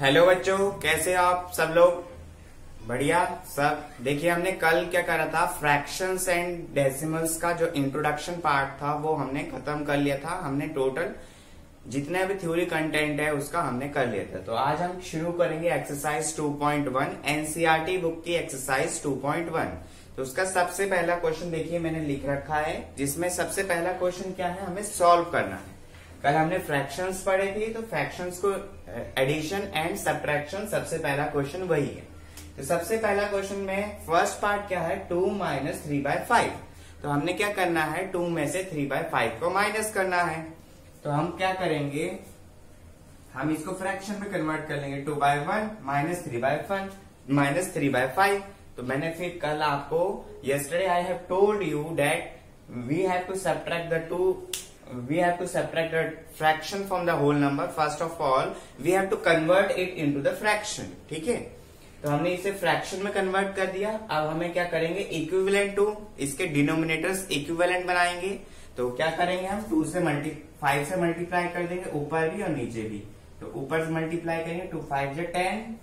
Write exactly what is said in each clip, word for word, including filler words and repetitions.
Hello बच्चों, कैसे हो आप सब लोग? बढ़िया सब। देखिए, हमने कल क्या करा था, फ्रैक्शंस एंड डेसिमल्स का जो इंट्रोडक्शन पार्ट था वो हमने खत्म कर लिया था। हमने टोटल जितने भी थ्योरी कंटेंट है उसका हमने कर लिया था। तो आज हम शुरू करेंगे exercise two point one, NCERT book की एक्सरसाइज टू पॉइंट वन। तो उसका सबसे पहला क्वेश्चन देखिए मैंने लिख रखा है, जिसमें सबसे पहला क्वेश्चन क्या है, हमें सॉल्व करना है। कल हमने फ्रैक्शंस पढ़े थे, तो फ्रैक्शंस को एडिशन एंड सब्ट्रैक्शन सबसे पहला क्वेश्चन वही है। तो सबसे पहला क्वेश्चन में फर्स्ट पार्ट क्या है, two minus three by five. तो हमने क्या करना है, टू में से थ्री बाय फाइव को माइनस करना है। तो हम क्या करेंगे, हम इसको फ्रैक्शन में कन्वर्ट कर लेंगे। Two by one minus three by one minus three by five. तो मैंने फिर कल आपको yesterday I have told you that we have to subtract the two we have to subtract the fraction from the whole number. First of all we have to convert it into the fraction. ठीक है, तो हमने इसे fraction में convert कर दिया। अब हमें क्या करेंगे, इक्विवेलेंट टू इसके डिनोमिनेटर्स इक्विवेलेंट बनाएंगे। तो क्या करेंगे, हम टू से मल्टी फाइव से मल्टीप्लाई कर देंगे, ऊपर भी और नीचे भी। तो ऊपर से मल्टीप्लाई करेंगे, टू फाइव जो ten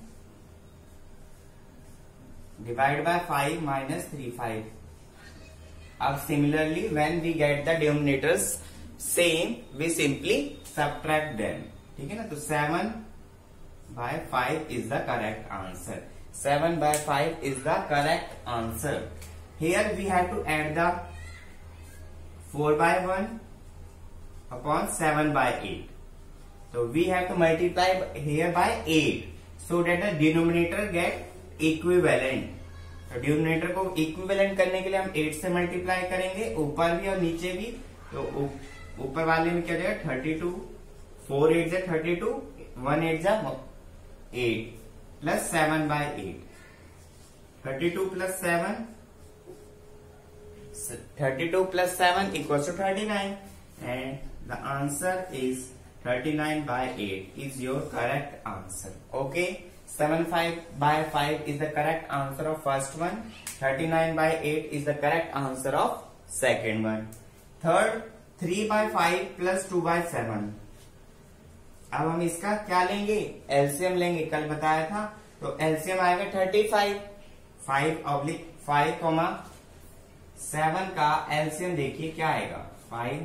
divide by five minus three five. अब similarly when we get the denominators same we simply subtract them. ठीक है ना। तो seven by five is the correct answer. Seven by five is the correct answer. Here we have to add the four by one upon seven by eight. तो we have to multiply here by eight so that the denominator gate equivalent. तो denominator को equivalent करने के लिए हम eight से multiply करेंगे, ऊपर भी और नीचे भी। तो ऊपर वाले में क्या हो जाएगा, थर्टी टू, फोर एट जा थर्टी टू, वन एट जा eight, plus seven by eight. Thirty two plus seven thirty two plus seven equal to thirty nine and the answer is thirty nine by eight is your correct answer. Okay, seven by five is the correct answer of first one. thirty-nine by eight is the correct answer of second one. Third, three by five plus two by seven. अब हम इसका क्या लेंगे, LCM लेंगे। कल बताया था, तो एलसीएम आएगा thirty five. Five oblique five comma seven का एलसीएम देखिए क्या आएगा, फाइव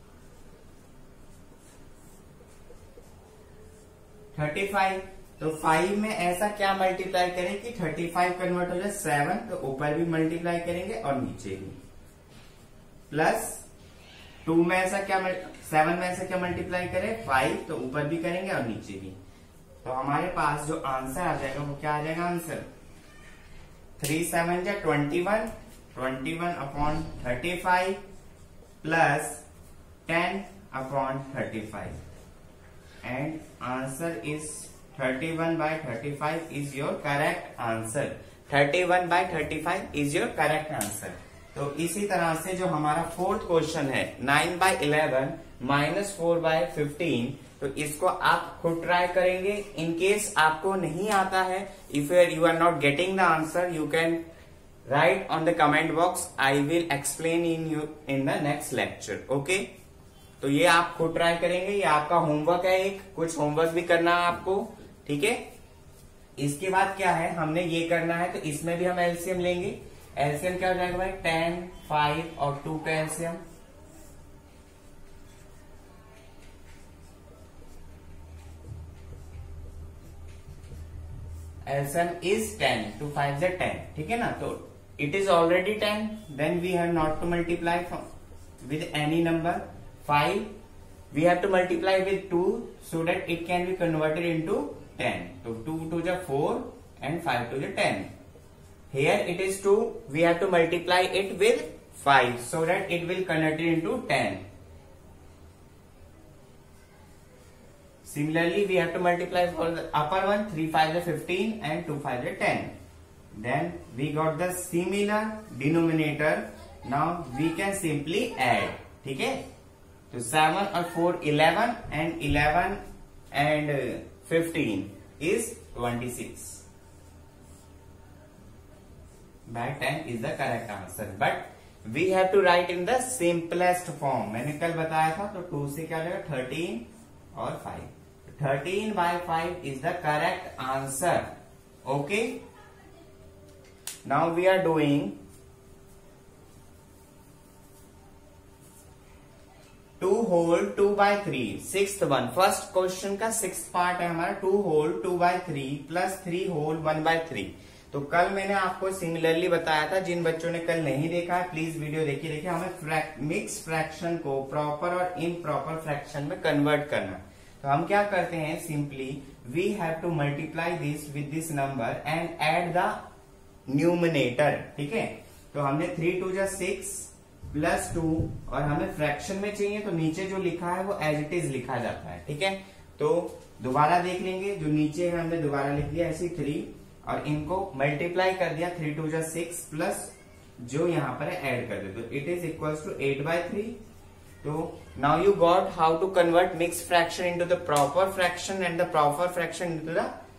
थर्टी फाइव। तो फाइव में ऐसा क्या मल्टीप्लाई करें कि थर्टी फाइव कन्वर्ट हो जाए सेवन। तो ऊपर भी मल्टीप्लाई करेंगे और नीचे भी। प्लस टू में ऐसा क्या, सेवन में ऐसा क्या मल्टीप्लाई करें, फाइव। तो ऊपर भी करेंगे और नीचे भी। तो हमारे पास जो आंसर आ जाएगा वो क्या आ जाएगा, आंसर थ्री सेवन जा twenty one, twenty one upon thirty five plus ten upon thirty five and answer is thirty one by thirty five is your correct answer. Thirty one by thirty five is your correct answer. तो इसी तरह से जो हमारा fourth question है, nine by eleven minus four by fifteen, तो इसको आप खुद ट्राई करेंगे। इन केस आपको नहीं आता है, if you are not getting the answer, you can write on the comment box. I will explain in you in the next lecture. Okay, तो ये आप खुद ट्राई करेंगे। ये आपका होमवर्क है, एक कुछ होमवर्क भी करना है आपको। ठीक है, इसके बाद क्या है, हमने ये करना है, तो इसमें भी हम एलसीएम लेंगे। एलसीएम क्या हो जाएगा भाई, टेन, फाइव और टू का LCM. LCM is ten, two five से टेन। ठीक है ना। तो it is already ten, then we have not to multiply with any number. Five we have to multiply with two so that it can be converted into ten. So two to the four and five to the ten. Here it is two. We have to multiply it with five so that it will convert it into ten. Similarly, we have to multiply for the upper one, three five is fifteen and two five is ten. Then we got the similar denominator. Now we can simply add. ठीक है, तो seven और four eleven and eleven and fifteen is twenty-six. By ten is the correct answer. But we have to write in the simplest form. मैंने कल बताया था, तो to से क्या हो जाएगा, थर्टीन और five. thirteen by five is the correct answer. Okay. Now we are doing two whole two by three. Sixth one. First question का sixth part है हमारा two whole two by three plus three whole one by three. तो कल मैंने आपको similarly बताया था, जिन बच्चों ने कल नहीं देखा है प्लीज वीडियो देखिए देखिए हमें मिक्स फ्रैक्शन को प्रॉपर और इम्प्रॉपर फ्रैक्शन में कन्वर्ट करना। तो हम क्या करते हैं, simply we have to multiply this with this number and add the numerator. ठीक है, तो हमने थ्री टू जा सिक्स प्लस टू और हमें फ्रैक्शन में चाहिए तो नीचे जो लिखा है वो एज इट इज लिखा जाता है। ठीक है, तो दोबारा देख लेंगे, जो नीचे है हमने दोबारा लिख दिया ऐसे थ्री और इनको मल्टीप्लाई कर दिया, थ्री टू जा सिक्स प्लस जो यहाँ पर ऐड कर दे तो it is equals to eight by three. तो now you got how to convert mix fraction into the proper fraction and the proper fraction into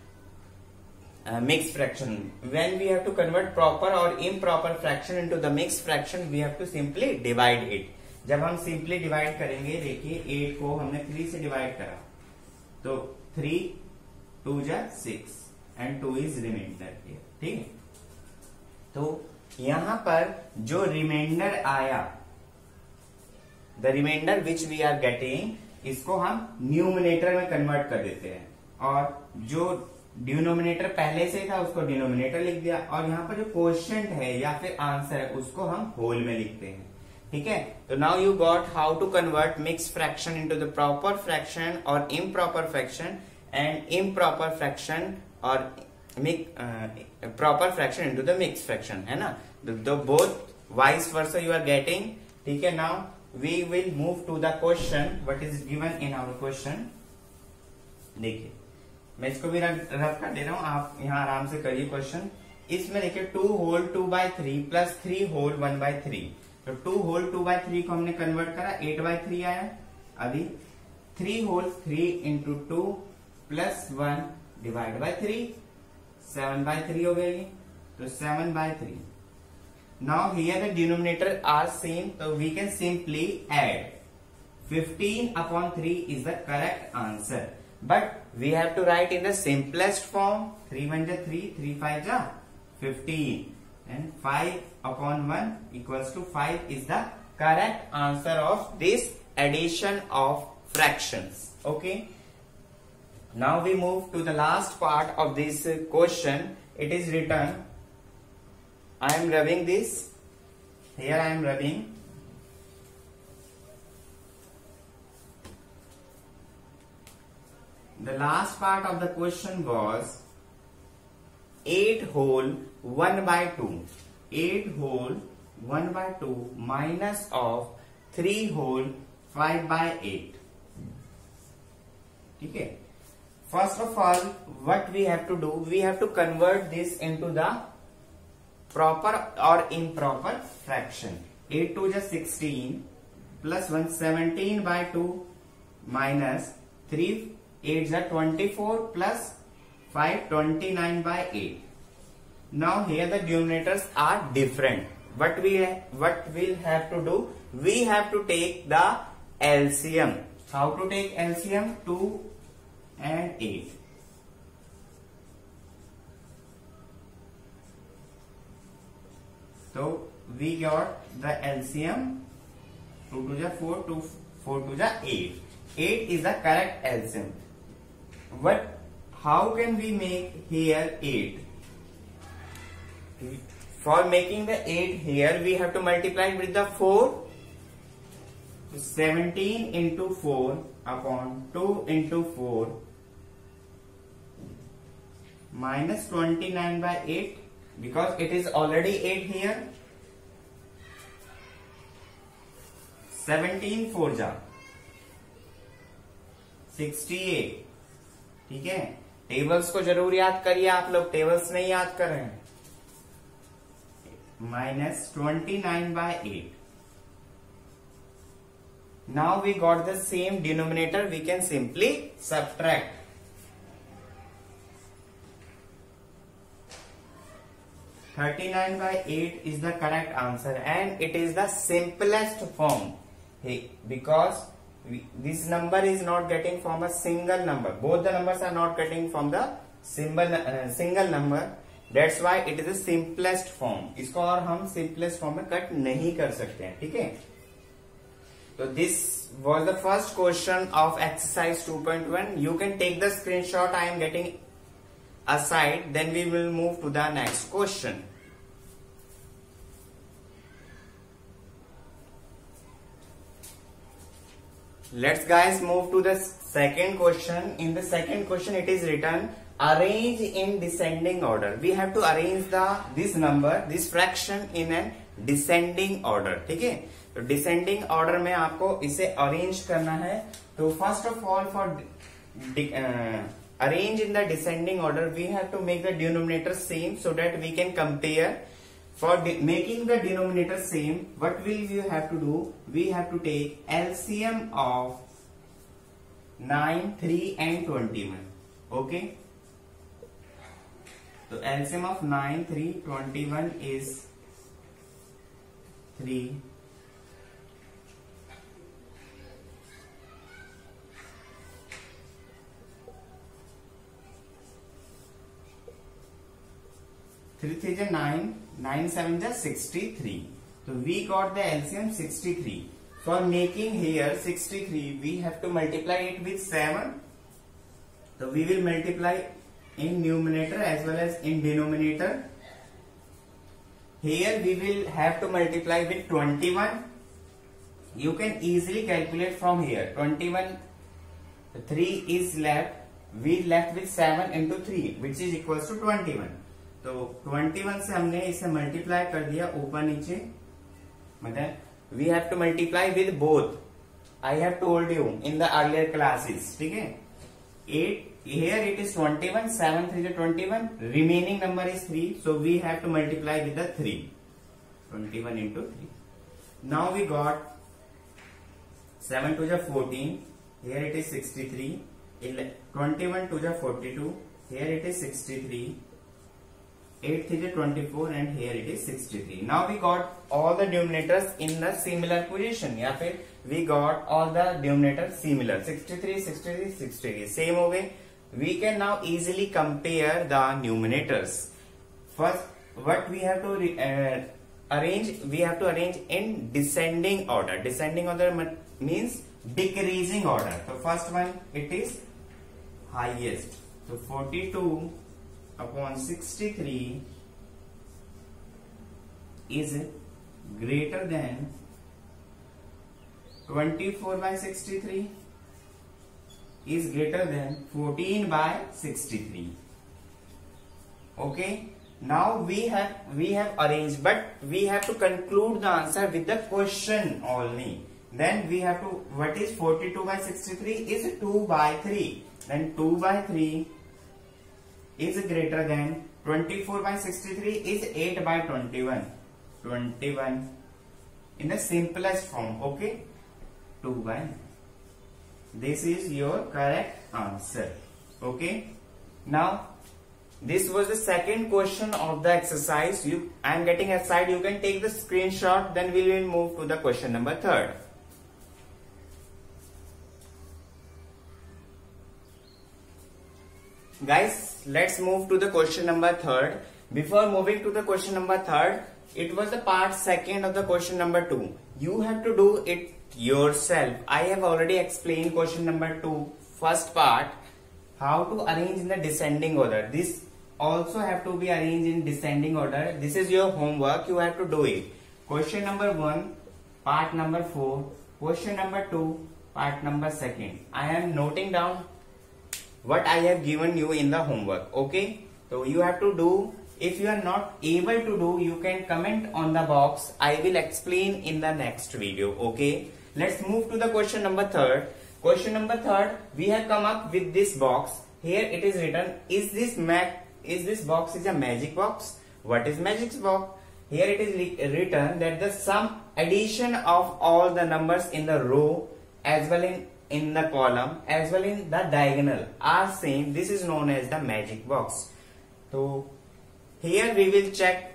the mix fraction. When we have to convert proper और improper fraction into the mix fraction we have to simply divide it. जब हम simply divide करेंगे, देखिए eight को हमने three से divide करा तो थ्री टू जा six and two is reminder here. ठीक है, तो यहां पर जो रिमाइंडर आया, the reminder which we are getting, इसको हम न्यूमिनेटर में कन्वर्ट कर देते हैं और जो डिनोमिनेटर पहले से था उसको डिनोमिनेटर लिख दिया और यहाँ पर जो क्वोशिएंट है या फिर आंसर है उसको हम होल में लिखते हैं। ठीक है, तो now you got how to convert mix fraction into the proper fraction और improper fraction and improper fraction और proper fraction into the mix fraction, है ना, the both vice versa you are getting. ठीक है, now we will move to the question what is given in our question. देखिए मैं इसको भी रब कर दे रहा हूं, आप यहाँ आराम से करिए क्वेश्चन। इसमें देखिए two whole two by three plus three whole one by three, तो two whole two by three को हमने कन्वर्ट करा, एट बाई थ्री आया। अभी three whole three into two plus one divide by three, seven by three हो गई, तो seven by three. Now here the denominator are same, तो we can simply add fifteen upon three is the correct answer, but we have to write in the simplest form. Three one जा three, three five जा fifteen and five upon one equals to five is the correct answer of this addition of fractions. Okay, now we move to the last part of this question. It is written, I am rubbing this, here I am rubbing, the last part of the question was eight whole one by two, eight whole one by two minus of three whole five by eight. ठीक है, first of all what we have to do, we have to convert this into the proper or improper fraction. eight two is sixteen plus one seventeen by two minus three eight is twenty-four plus five twenty-nine by eight. Now here the denominators are different. What we what we'll have to do, we have to take the L C M. How to take L C M? two and eight. So we got the L C M, two to the four, two, four to the eight. eight is the correct L C M. But how can we make here eight? For making the eight here, we have to multiply with the four. So seventeen into four upon two into four minus twenty-nine by eight, because it is already eight here. seventeen four जा sixty-eight. ठीक है, tables को जरूर याद करिए आप लोग, tables नहीं याद कर रहे हैं। Minus twenty nine by eight. Now we got the same denominator, we can simply subtract. thirty-nine by eight is the correct answer and it is the simplest form. Hey, because this number is not getting from a single number. Both the numbers are not getting from the symbol uh, single number. That's why it is the simplest form. इसको और हम simplest form में cut नहीं कर सकते हैं, ठीक है. So this was the first question of exercise two point one. You can take the screenshot I am getting aside. Then we will move to the next question. Let's guys move to the second question. In the second question it is written arrange in descending order. We have to arrange the this number, this fraction in a descending order, ठीक है. तो descending order में आपको इसे arrange करना है. तो first of all for arrange in the descending order we have to make the denominator same so that we can compare. For making the denominator same, what will you have to do? We have to take L C M of nine, three and twenty-one. Okay. So L C M of nine, three, twenty-one is three. three three is nine, nine seven is sixty-three. So we got the L C M sixty-three. For making here sixty-three, we have to multiply it with seven. So we will multiply in numerator as well as in denominator. Here we will have to multiply with twenty-one. You can easily calculate from here. twenty-one, three is left. We left with seven into three, which is equals to twenty-one. तो इक्कीस से हमने इसे multiply कर दिया ऊपर नीचे. मतलब we have to multiply with both. I have told you in the earlier classes, ठीक है. Eight here it is twenty-one, seven three is twenty-one, remaining number is three, so we have to multiply with the three. twenty-one into three. Now we got seven two is fourteen, here it is sixty-three. twenty-one two is forty-two, here it is sixty-three. eight three is twenty-four and here it is sixty-three. Now we got all the denominators in the similar position. या फिर we got all the denominators similar. sixty-three, sixty-three, sixty-three same हो गए. We can now easily compare the numerators. First, what we have to uh, arrange? We have to arrange in descending order. Descending order means decreasing order. So first one it is highest. So forty-two upon sixty-three is greater than twenty-four by sixty-three is greater than fourteen by sixty-three. Okay, now we have we have arranged, but we have to conclude the answer with the question only. Then we have to, what is forty-two by sixty-three is two by three. Then two by three is greater than twenty-four by sixty-three is eight by twenty-one. twenty-one in the simplest form. Okay, two by nine. This is your correct answer. Okay, now this was the second question of the exercise. You I am getting aside, you can take the screenshot. Then we will move to the question number third. Guys, let's move to the question number third. Before moving to the question number third, it was the part second of the question number two. You have to do it yourself. I have already explained question number two, first part, how to arrange in the descending order. This also have to be arranged in descending order. This is your homework. You have to do it. Question number one, part number four. Question number two, part number second. I am noting down what I have given you in the homework. Okay, so you have to do. If you are not able to do, you can comment on the box. I will explain in the next video. Okay, let's move to the question number third. Question number third, we have come up with this box. Here it is written, is this mag is this box is a magic box? What is magic box? Here it is written that the sum addition of all the numbers in the row as well in in the column as well in the diagonal are same. This is known as the magic box. So here we will check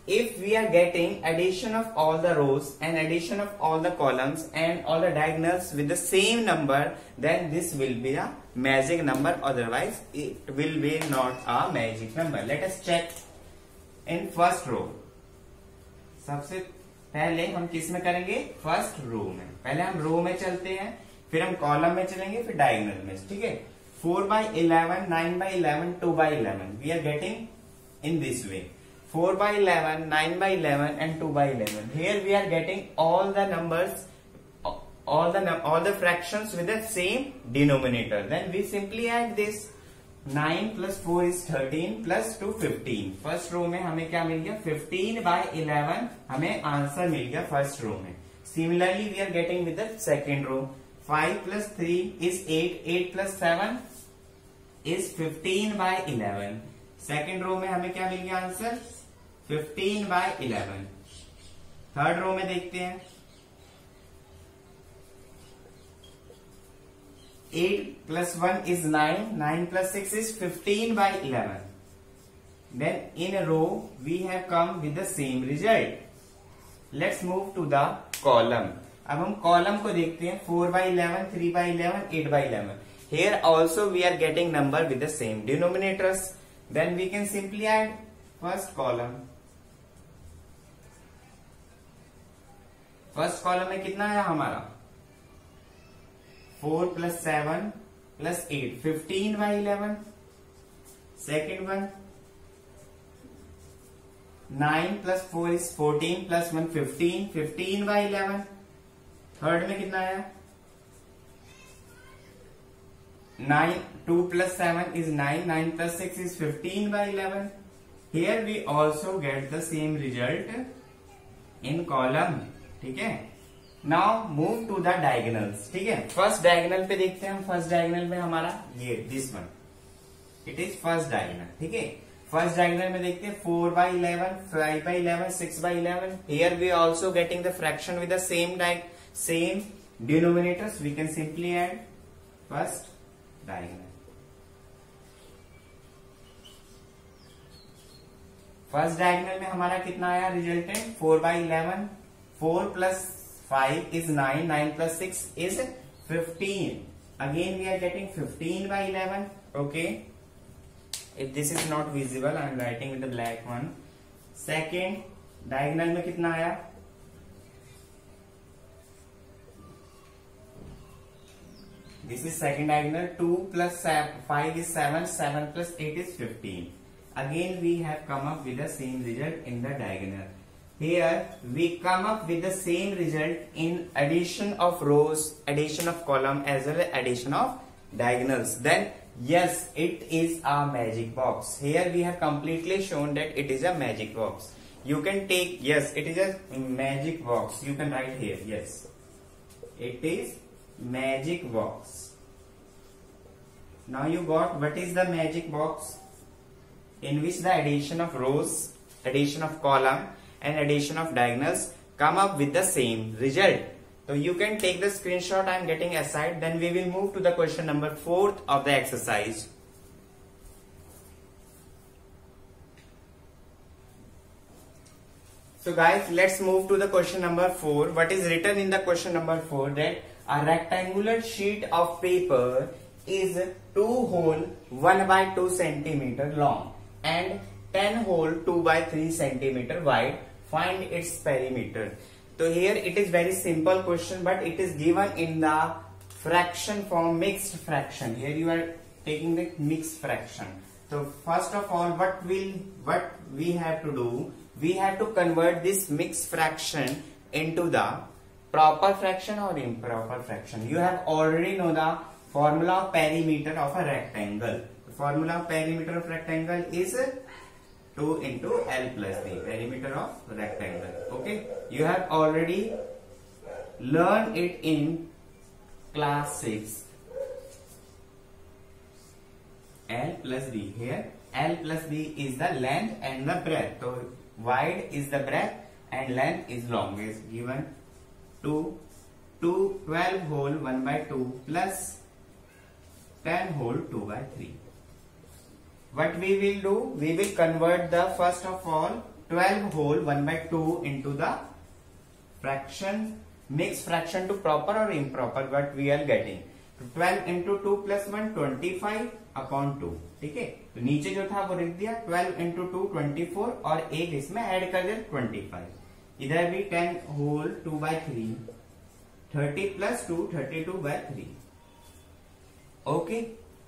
if we are getting addition of all the rows and addition of all the columns and all the diagonals with the same number, then this will be a magic number, otherwise it will be not a magic number. Let us check in first row. सबसे पहले हम किस में करेंगे? First row में. पहले हम रो में चलते हैं, फिर हम कॉलम में चलेंगे, फिर डायगोनल में. ठीक है. Four by eleven, nine by eleven, two by eleven. We are getting in this way. four by eleven, nine by eleven and two by eleven. Here we are getting all the numbers, all the all the fractions with the same denominator. Then we simply add this. nine plus four is thirteen plus two fifteen. First row में हमें क्या मिल गया? fifteen by eleven हमें answer मिल गया first रो में. Similarly we are getting with the second row. five plus three is eight. eight plus seven is fifteen by eleven. Second row में हमें क्या मिल गया answer? Fifteen by eleven. Third row में देखते हैं. Eight plus one is nine. Nine plus six is fifteen by eleven. Then in row we have come with the same result. Let's move to the column. अब हम column को देखते हैं. Four by eleven, three by eleven, eight by eleven. Here also we are getting number with the same denominators. Then we can simply add first column. First column में कितना है हमारा? Four plus seven plus eight, fifteen by eleven. Second one, nine plus four is fourteen plus one fifteen, fifteen by eleven. Third में कितना आया? nine, two plus seven is nine, nine plus six is fifteen by eleven. Here we also get the same result in column. ठीक है. Now move to the diagonals. ठीक है. First diagonal पे देखते हैं हम. फर्स्ट डायगोनल में हमारा ये this one, it is first diagonal. ठीक है. फर्स्ट डायगोनल में देखते हैं. Four by eleven, five by eleven, six by eleven. Here we also getting the fraction with the same same denominators. We can simply add first diagonal. First diagonal में हमारा कितना आया resultant? Four by eleven. Four plus five is nine. Nine plus six is fifteen. Again we are getting fifteen by eleven. Okay. If this is not visible I am writing with the black one. Second diagonal में कितना आया? This is second diagonal. two plus five is seven. seven plus eight is fifteen. Again we have come up with the same result in the diagonal. Here we come up with the same result in addition of rows, addition of column as well as addition of diagonals. Then yes, it is a magic box. Here we have completely shown that it is a magic box. You can take, yes, it is a magic box. You can write here, yes. It is magic box. Now you got what is the magic box? In which the addition of rows, addition of column and addition of diagonals come up with the same result. So you can take the screenshot I am getting aside. Then we will move to the question number fourth of the exercise. So guys, let's move to the question number four. What is written in the question number four? That a rectangular sheet of paper is two hole one by two centimeter long and ten hole two by three centimeter wide. Find its perimeter. So here it is very simple question, but it is given in the fraction form, mixed fraction. Here you are taking the mixed fraction. So first of all, what will what we have to do? We have to convert this mixed fraction into the proper fraction or improper fraction. You have already know the formula of perimeter of a rectangle. The formula of perimeter of rectangle is two into L plus B, perimeter of rectangle. Okay, you have already learned it in class six. L plus B. Here L plus B is the length and the breadth. So wide is the breadth and length is long. Is given two, two twelve hole one by two plus ten hole two by three. What we will do? We will convert the first of all twelve whole one by two into the fraction, mixed fraction to proper or improper, what we are getting. twelve into two plus one, twenty-five upon two. ठीक है, तो नीचे जो था वो लिख दिया twelve into two, twenty-four और एक इसमें ऐड कर दिया twenty-five. इधर भी ten whole two by three, thirty plus two, thirty-two by three. Okay.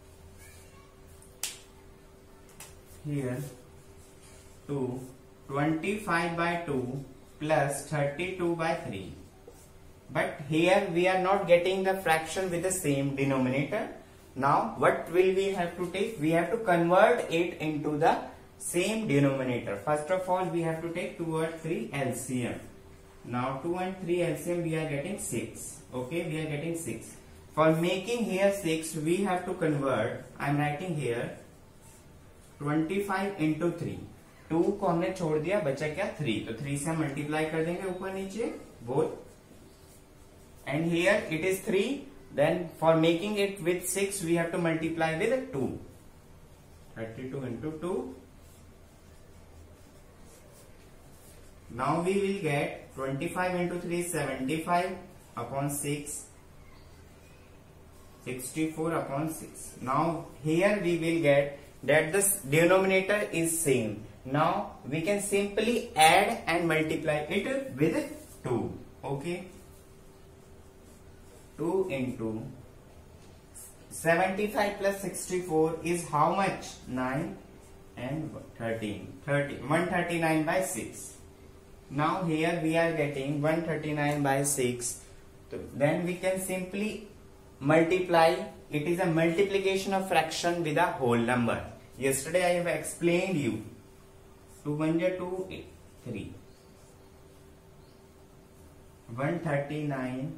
Here two, twenty-five by two plus thirty-two by three. But here we are not getting the fraction with the same denominator. Now what will we have to take? We have to convert it into the same denominator. First of all, we have to take two or three L C M. Now two and three L C M we are getting six. Okay, we are getting six. For making here six, we have to convert. I am writing here twenty-five into three. two को हमने छोड़ दिया, बचा क्या three. तो three से हम multiply कर देंगे ऊपर नीचे both. And here it is three. Then for making it with six, we have to multiply with two. thirty-two into two. Now we will get twenty-five into three, seventy-five upon six, sixty-four upon six. Now here we will get that the denominator is same. Now we can simply add and multiply it with two. Okay. two into seventy-five plus sixty-four is how much? nine and thirteen. thirty, one hundred thirty-nine by six. Now here we are getting one hundred thirty-nine by six. So then we can simply multiply. It is a multiplication of fraction with a whole number. Yesterday I have explained you. two one is two, three. one hundred thirty-nine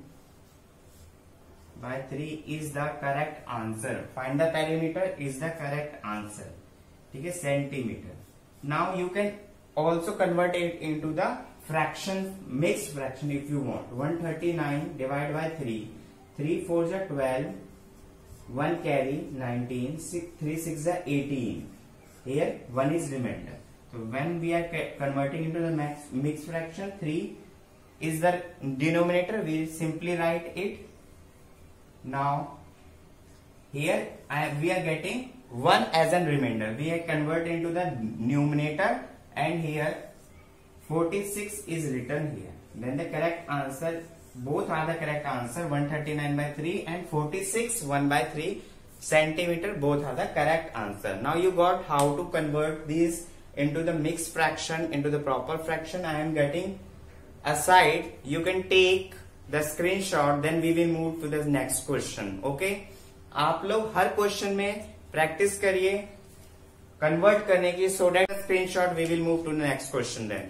by three is the correct answer. Find the perimeter is the correct answer. ठीक है, centimeter. Now you can also convert it into the fraction, mixed fraction if you want. one hundred thirty-nine divided by three. three fours are twelve. one carry nineteen. six, three six are eighteen. Here one is remainder. So when we are converting into the max, mixed fraction, three is the denominator. We simply write it. Now here I, we are getting one as a remainder. We are convert into the numerator, and here forty-six is written here. Then the correct answer, both are the correct answer. one hundred thirty-nine by three and forty-six one by three centimeter, both are the correct answer. Now you got how to convert these into the mixed fraction into the proper fraction. I am getting aside. You can take the screenshot, then we will move to the next question. Okay, आप लोग हर question में practice करिए convert करने की, so that screenshot we will move to the next question then.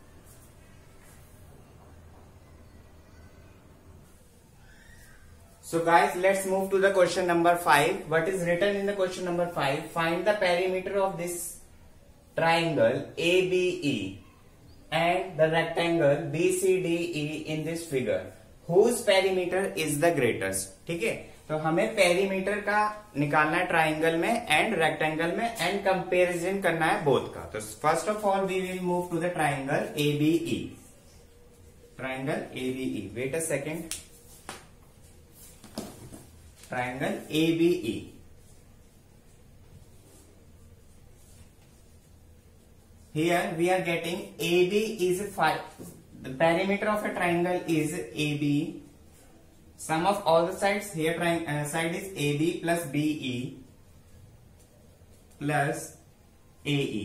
So guys, let's move to the question number five. What is written in the question number five? Find the perimeter of this triangle A B E and the rectangle B C D E in this figure. Whose perimeter is the greatest? ठीक है, तो हमें perimeter का निकालना है triangle में and rectangle में, and comparison करना है बोथ का. तो first of all we will move to the triangle A B E. Triangle A B E. Wait a second. Triangle A B E. Here we are getting A B is five. The perimeter of a triangle is A B. Sum of all the sides here uh, side is A B plus B E plus A E.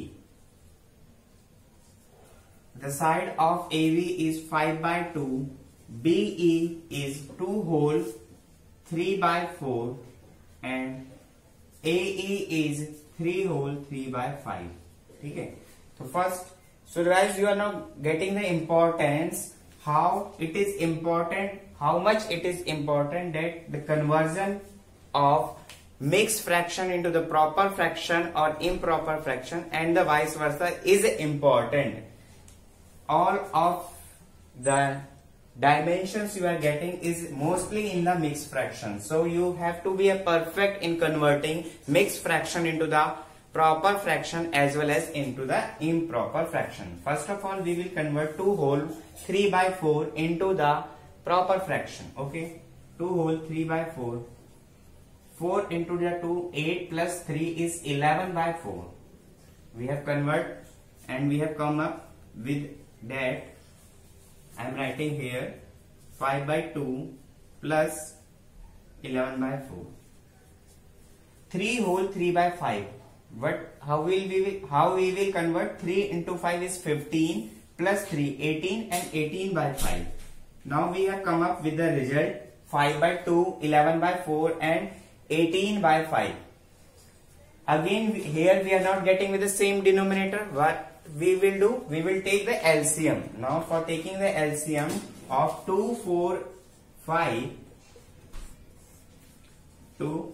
The side of A B is five by two. B E is two whole three by four, and A E is three whole three by five. ठीक है, तो first, so guys, you are now getting the importance, how it is important, how much it is important that the conversion of mixed fraction into the proper fraction or improper fraction and the vice versa is important. All of the dimensions you are getting is mostly in the mixed fraction. So you have to be a perfect in converting mixed fraction into the proper fraction as well as into the improper fraction. First of all, we will convert two whole three by four into the proper fraction. Okay, two whole three by four. four into the two, eight plus three is eleven by four. We have converted and we have come up with that. I am writing here five by two plus eleven by four. three whole three by five. What? How will we how we will convert? three into five is fifteen plus three, eighteen, and eighteen by five. Now we have come up with the result five by two, eleven by four, and eighteen by five. Again, here we are not getting with the same denominator. What we will do? We will take the L C M. Now for taking the L C M of two, four, five to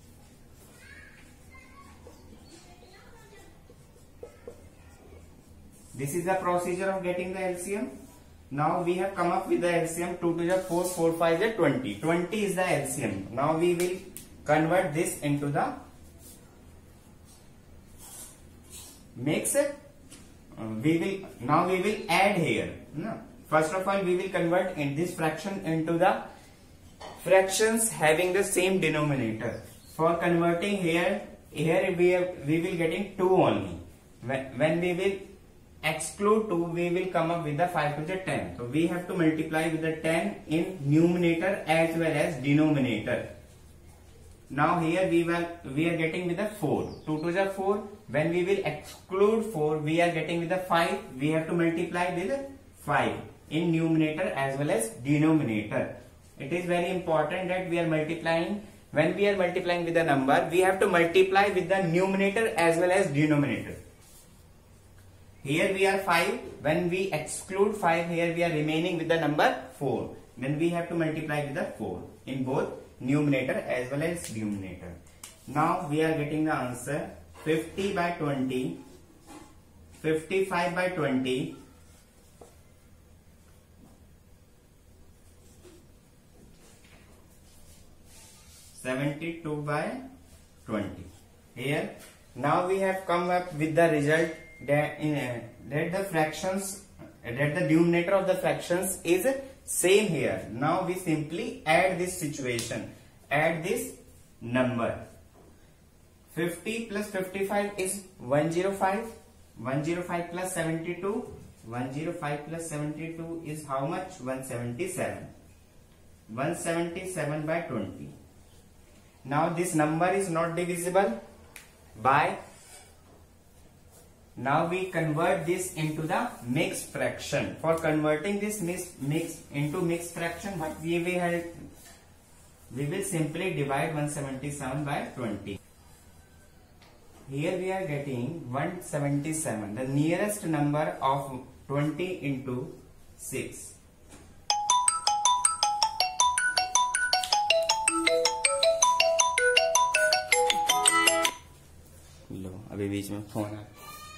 this is the procedure of getting the L C M. Now we have come up with the L C M. two to the four, four, five is twenty. twenty is the L C M. Now we will convert this into the mix. Uh, we will now we will add here. No. First of all, we will convert in this fraction into the fractions having the same denominator. For converting here, here we have, we will getting two only. When, when we will exclude two, we will come up with the five to the ten. So we have to multiply with the ten in numerator as well as denominator. Now here we will we are getting with the four. two to the four. When we will exclude four, we are getting with the five. We have to multiply with five in numerator as well as denominator. It is very important that we are multiplying. When we are multiplying with the number, we have to multiply with the numerator as well as denominator. Here we are five. When we exclude five, here we are remaining with the number four. Then we have to multiply with the four in both numerator as well as denominator. Now we are getting the answer fifty by twenty, fifty-five by twenty, seventy-two by twenty. Here now we have come up with the result that, in, uh, that the fractions uh, that the denominator of the fractions is same here. Now we simply add this situation, add this number. fifty plus fifty-five is one hundred five. one hundred five plus seventy-two. one hundred five plus seventy-two is how much? one hundred seventy-seven. one hundred seventy-seven by twenty. Now this number is not divisible by. Now we convert this into the mixed fraction. For converting this mix, mix into mixed fraction, what we will have, we will simply divide one hundred seventy-seven by twenty. Here we are getting one hundred seventy-seven, the nearest number of twenty into six. लो अभी बीच में phone आ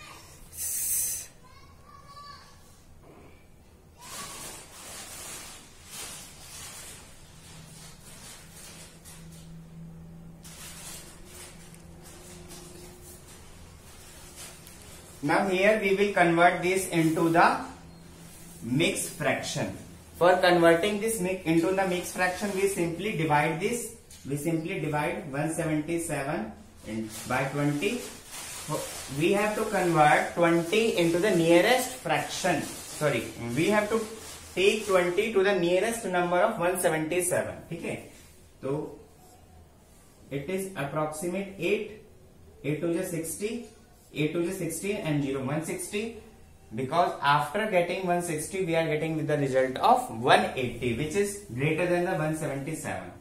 Now here we will convert this into the mixed fraction. For converting this mix into the mixed fraction, we simply divide this. We simply divide one hundred seventy-seven by twenty. We have to convert twenty into the nearest fraction. Sorry, we have to take twenty to the nearest number of one hundred seventy-seven. Okay. So it is approximate eight. eight to the sixty. eight to the sixteen and zero one hundred sixty, because after getting one hundred sixty we are getting with the result of one hundred eighty, which is greater than the one hundred seventy-seven.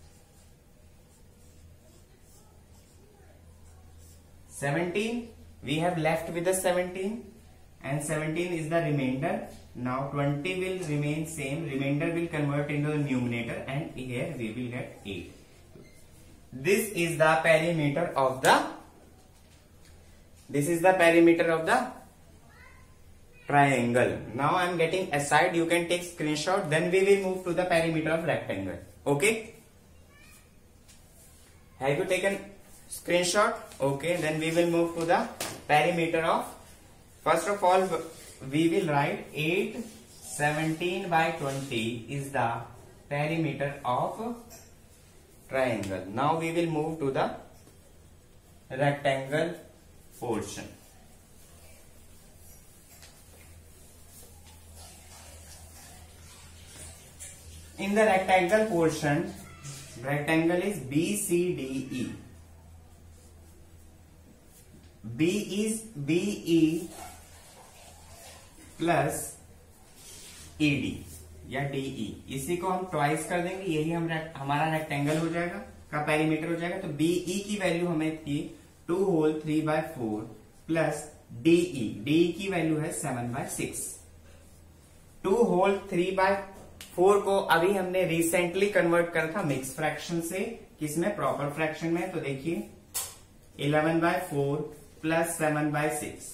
seventeen, we have left with the seventeen and seventeen is the remainder. Now twenty will remain same, remainder will convert into the numerator and here we will get eight. This is the perimeter of the This is the perimeter of the triangle. Now I am getting aside. You can take screenshot. Then we will move to the perimeter of rectangle. Okay. Have you taken Screenshot. Okay, then we will move to the perimeter of. First of all, we will write eight seventeen by twenty is the perimeter of triangle. Now we will move to the rectangle portion. In the rectangle portion, rectangle is B C D E. B is B E plus E D या D E. इसी को हम twice कर देंगे, यही हम हमारा rectangle हो जाएगा, का पेरीमीटर हो जाएगा. तो B E की वैल्यू हमें थी two whole three by four plus D E. D E की वैल्यू है seven by six. Two whole three by four को अभी हमने रिसेंटली कन्वर्ट करा था मिक्स फ्रैक्शन से, किसमें, प्रॉपर फ्रैक्शन में. तो देखिए eleven by four plus seven by six.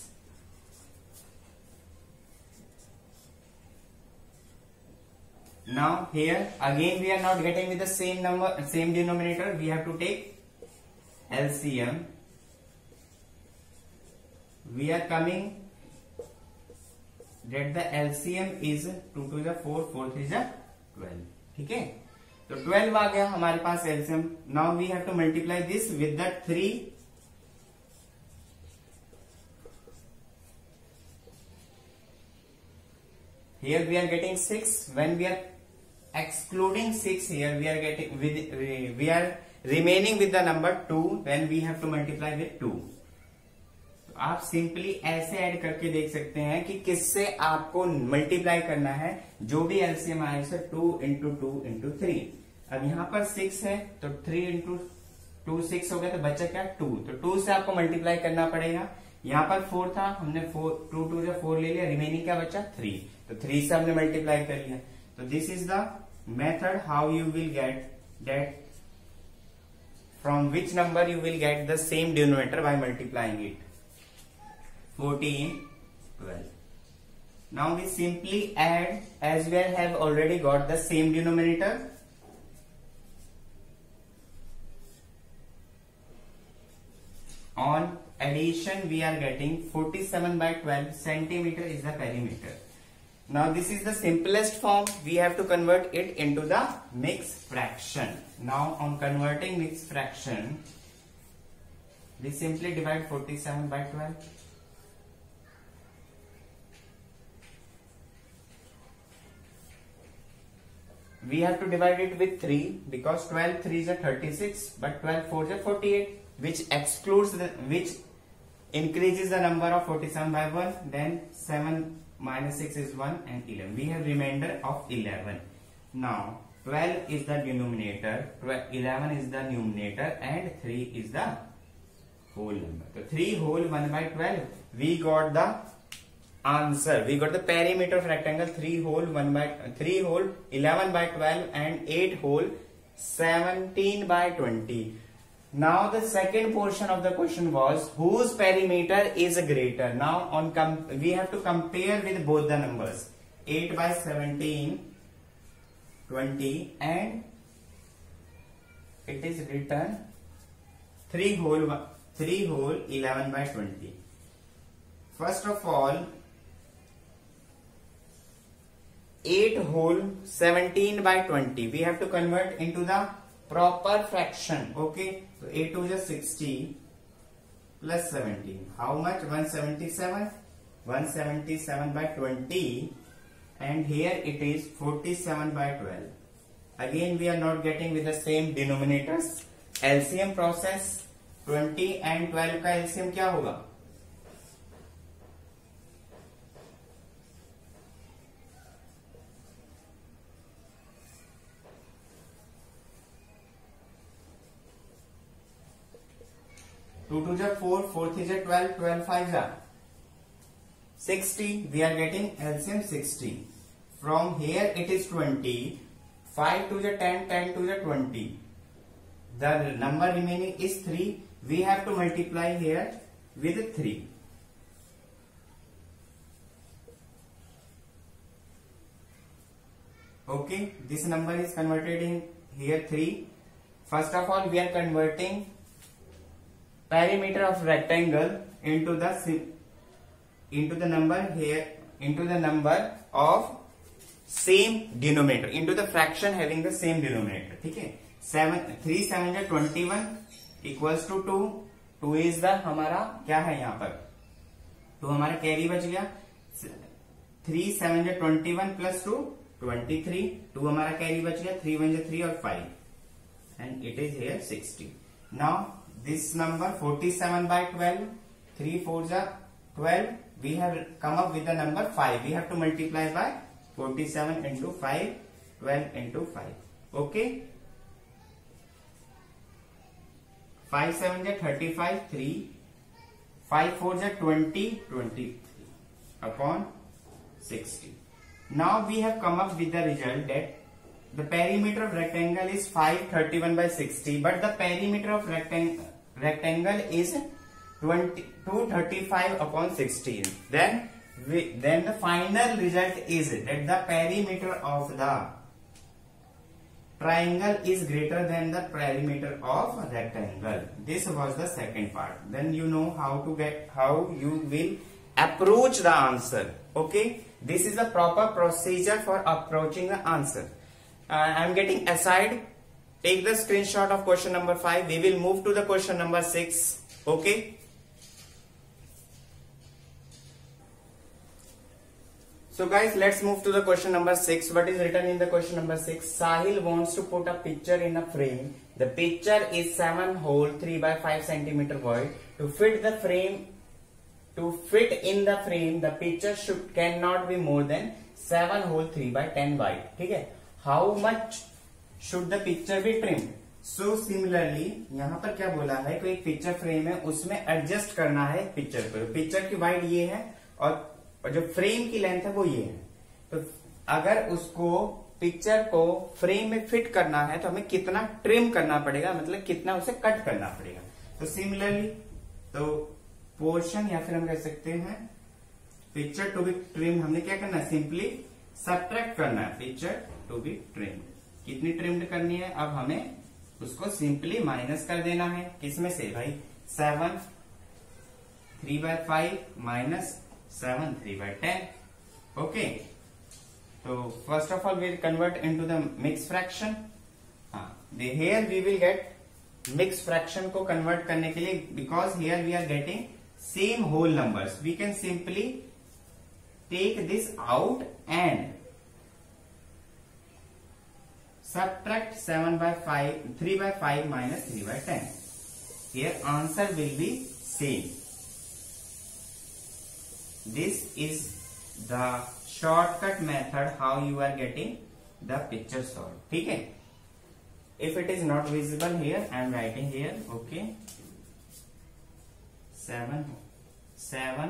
Now here again we are not getting with the same number, same denominator. We have to take L C M. We are coming that the L C M is two to the four, four three is twelve. ठीक है, तो twelve आ गया हमारे पास L C M. Now we have to multiply this with the three. Here we are getting six. When we are excluding six here, we are getting with we are remaining with the number two. Then we have to multiply with two. तो आप simply ऐसे add करके देख सकते हैं कि किससे आपको मल्टीप्लाई करना है. जो भी एलसीएम आए उसे two into two into three. अब यहाँ पर सिक्स है तो थ्री इंटू टू सिक्स हो गया, तो बचा क्या, टू. तो टू से आपको मल्टीप्लाई करना पड़ेगा. यहाँ पर फोर था, हमने फोर टू टू से फोर ले लिया, रिमेनिंग क्या बचा, थ्री. तो थ्री से हमने मल्टीप्लाई कर लिया. तो this is the method how you will get that from which number you will get the same denominator by multiplying it. fourteen, twelve. Now we simply add as we have already got the same denominator. On addition we are getting forty-seven by twelve centimeter is the perimeter. Now this is the simplest form. We have to convert it into the mixed fraction. Now on converting mixed fraction, we simply divide forty-seven by twelve. We have to divide it with three because twelve three is a thirty-six, but twelve four is a forty-eight, which excludes the, which increases the number of forty-seven by one. Then seven minus six is one and eleven. We have remainder of eleven. Now twelve is the denominator, eleven is the numerator, and three is the whole number. So three whole one by twelve. We got the answer. We got the perimeter of rectangle three whole one by three whole eleven by twelve and eight whole seventeen by twenty. Now the second portion of the question was whose perimeter is greater. Now on com we have to compare with both the numbers eight by seventeen, twenty, and it is written three whole three whole eleven by twenty. First of all, eight whole seventeen by twenty we have to convert into the proper fraction. Okay, so eight to is sixty plus seventeen. How much? one seventy-seven. one seventy-seven by twenty, and here it is forty-seven by twelve. Again we are not getting with the same denominators. L C M process. twenty and twelve का L C M क्या होगा? two to is four, four three is twelve, twelve five is sixty. We are getting L C M sixty. From here it is twenty. five to is ten, ten to is twenty. The number remaining is three. We have to multiply here with three. Okay, this number is converted in here three. First of all, we are converting perimeter of rectangle into the into the number here into the number of same denominator into the fraction having the same denominator. ठीक है, seven three seven जा twenty one equals to two. Two is the हमारा क्या है यहाँ पर, तो हमारा कैरी बच गया. थ्री सेवन जा twenty one plus two twenty three. Two हमारा कैरी बच गया. थ्री वन जा थ्री और five and it is here sixty. Now this number forty seven by twelve. Three four जा twelve. We have come up with the number five. We have to multiply by forty seven into five. Twelve into five. Okay, five seven जा thirty five. Three five four जा twenty. Twenty three upon sixty. Now we have come up with the result that the perimeter of rectangle is five thirty-one by sixty, but the perimeter of rectang rectangle is twenty two thirty-five upon sixteen. Then we, then the final result is that the perimeter of the triangle is greater than the perimeter of rectangle. This was the second part. Then you know how to get how you will approach the answer. Okay, this is the proper procedure for approaching the answer. uh, I am getting aside. Take the screenshot of question number five. We will move to the question number six. Okay, so guys, let's move to the question number six. What is written in the question number six? Sahil wants to put a picture in a frame. The picture is seven whole three by five centimeter wide. To fit the frame To fit in the frame, the picture should cannot be more than seven whole three by ten wide. ठीक है, how much should the picture be trimmed? So similarly, यहाँ पर क्या बोला है, कोई picture frame है, उसमें एडजस्ट करना है पिक्चर को. पिक्चर की वाइड ये है और जो फ्रेम की लेंथ है वो ये है. तो अगर उसको पिक्चर को फ्रेम में फिट करना है तो हमें कितना ट्रिम करना पड़ेगा, मतलब कितना उसे कट करना पड़ेगा. तो सिमिलरली तो पोर्शन या फिर हम कह सकते हैं पिक्चर टू बी ट्रिम, हमने क्या करना है, सिंपली सब्ट्रैक्ट करना है पिक्चर टू बी ट्रिम्ड. कितनी ट्रिम्ड करनी है, अब हमें उसको सिंपली माइनस कर देना है. किसमें से भाई, seven three by five minus seven three by ten. Okay, तो first of all we'll convert into the mix fraction. हाँ, here we will get mix fraction को कन्वर्ट करने के लिए, because here we are getting same whole numbers, we can simply take this out and subtract seven by five, three by five minus three by ten. Here answer will be same. This is the shortcut method how you are getting the picture solved. ठीक है, if it is not visible here, I am writing here. Okay, seven seven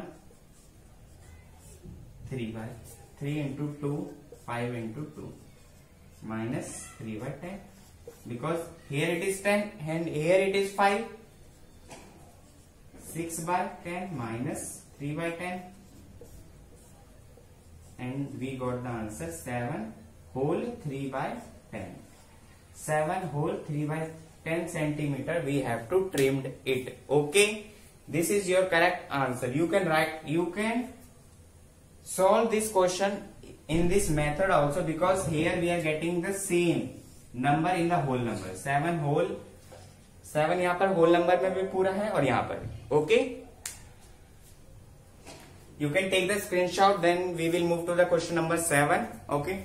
three by three into two five into two minus three by ten, because here it is ten and here it is five. Six by ten minus three by ten and we got the answer seven whole three by ten. Seven whole three by ten centimeter we have to trimmed it. Okay, this is your correct answer. You can write, you can solve this question in this method also, because here we are getting the same number in the whole number. seven whole seven यहाँ पर whole number में भी पूरा है और यहाँ पर. Okay, you can take the screenshot, then we will move to the question number seven. Okay,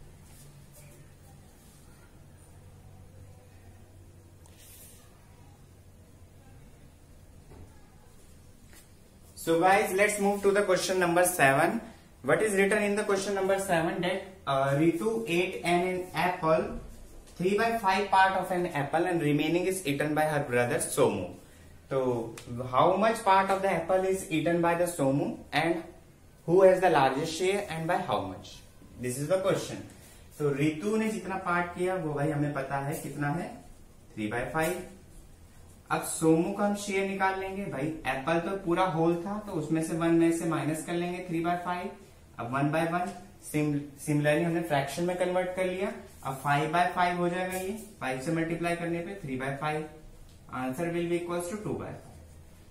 so guys, let's move to the question number seven. What is written in the question number seven? That uh, Ritu ate an apple, three by five part of an apple, and remaining is eaten by her brother Somu. So how much part of the apple is eaten by the Somu, and who has the largest share and by how much? This is the question. So Ritu ने जितना part किया वो भाई हमें पता है कितना है, थ्री बाय फाइव. अब सोमू का हम शेयर निकाल लेंगे. भाई एप्पल तो पूरा होल था, तो उसमें से वन में से माइनस कर लेंगे थ्री बाय फाइव. अब वन बाय वन सिमिलरली हमने फ्रैक्शन में कन्वर्ट कर लिया. अब फाइव बाय फाइव हो जाएगा, ये फाइव से मल्टीप्लाई करने पे three by five. Answer will be equals to two by five.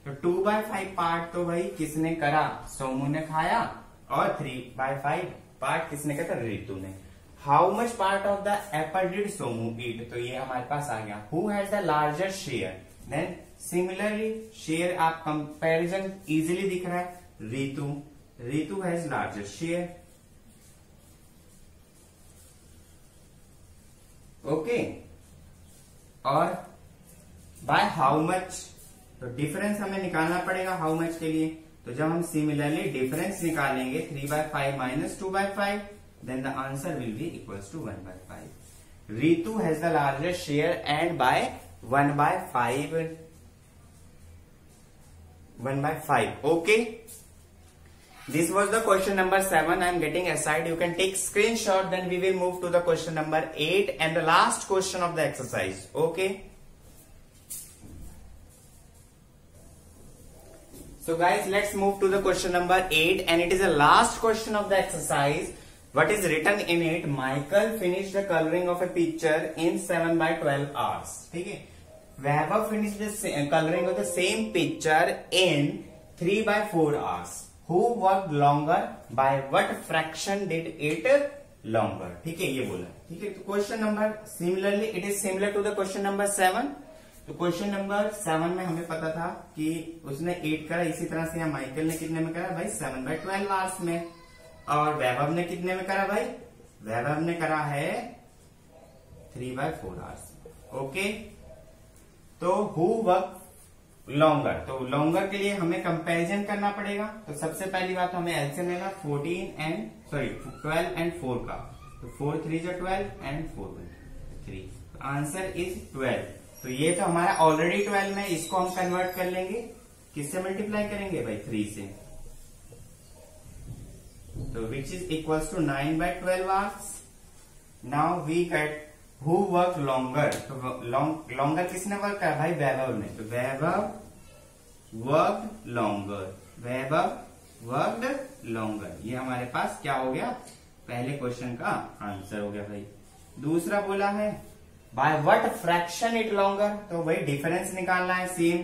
तो टू बाय फाइव पार्ट तो भाई किसने करा, सोमू ने खाया, और थ्री बाय फाइव पार्ट किसने करा, रितु ने। How much part of the apple did Somu eat, तो ये हमारे पास आ गया। Who has the largest share, then similarly share आप कंपैरिजन इजीली दिख रहा है, Ritu, Ritu has largest share, okay. और बाय हाउ मच, तो डिफरेंस हमें निकालना पड़ेगा हाउ मच के लिए, तो जब हम सिमिलरली डिफरेंस निकालेंगे three by five minus two by five, then the answer will be equals to one by five. Ritu has the largest share and by one by five, one by five, okay. This was the question number seven. I am getting aside. You can take screenshot. Then we will move to the question number eight and the last question of the exercise. Okay. So guys, let's move to the question number eight, and it is the last question of the exercise. What is written in it? Michael finished the coloring of a picture in seven by twelve hours. ठीक है. Vaibhav finished the coloring of the same picture in three by four hours. Who worked longer? By what fraction did it longer? ठीक है, ये बोला, ठीक है। तो question number similarly it is similar to the question number seven. तो question number seven में हमें पता था कि उसने एट करा, इसी तरह से यहाँ माइकल ने कितने में करा भाई, सेवन बाय ट्वेल्व आवर्स में, और वैभव ने कितने में करा भाई, वैभव ने करा है three by four hours, okay. तो हु वर्क लॉन्गर, तो लॉन्गर के लिए हमें कंपैरिजन करना पड़ेगा। तो सबसे पहली बात हमें एलसीएम लेना fourteen and sorry twelve and four का, तो फोर थ्री जो twelve and four three, answer is twelve. तो ये तो हमारा ऑलरेडी ट्वेल्व में, इसको हम कन्वर्ट कर लेंगे, किससे मल्टीप्लाई करेंगे भाई, थ्री से, तो which is equals to nine by twelve hours. Now we get who work longer, तो लॉन्गर किसने वर्क करा भाई, वैभव ने, तो Vaibhav work longer, Vaibhav worked longer, ये हमारे पास क्या हो गया, पहले क्वेश्चन का आंसर हो गया भाई। दूसरा बोला है by what fraction it longer, तो भाई डिफरेंस निकालना है, सेम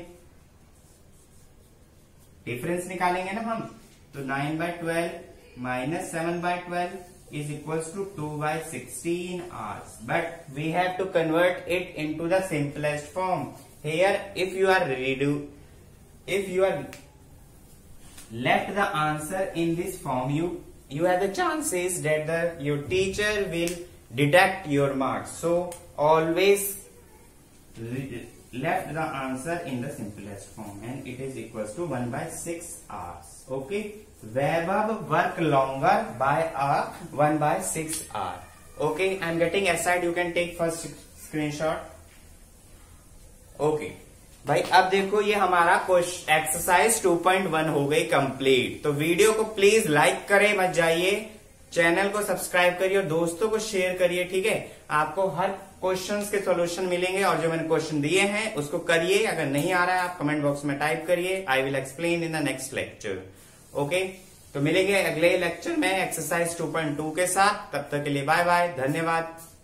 डिफरेंस निकालेंगे ना हम, तो nine by twelve minus seven by twelve is equals to two by sixteen hours, but we have to convert it into the simplest form. Here if you are redo if you are left the answer in this form, you you have the chances that the your teacher will deduct your marks, so always left the answer in the simplest form, and it is equals to one by six hours, okay. Vaibhav work longer by a one by six hour, okay. I'm getting aside, you can take first screenshot, okay भाई। अब देखो ये हमारा exercise two point one हो गई complete. तो video को please like करें मत जाइए, चैनल को सब्सक्राइब करिए और दोस्तों को शेयर करिए, ठीक है। आपको हर क्वेश्चंस के सॉल्यूशन मिलेंगे, और जो मैंने क्वेश्चन दिए हैं उसको करिए, अगर नहीं आ रहा है आप कमेंट बॉक्स में टाइप करिए, I will explain in the next lecture, okay. तो मिलेंगे अगले लेक्चर में एक्सरसाइज टू पॉइंट टू के साथ, तब तक के लिए बाय बाय, धन्यवाद।